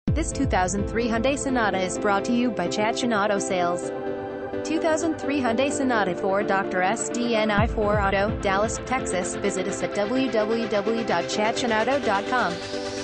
This 2003 Hyundai Sonata is brought to you by Chachan Auto Sales. 2003 Hyundai Sonata for Dr. SDNI4 Auto, Dallas, Texas. Visit us at www.chachanauto.com.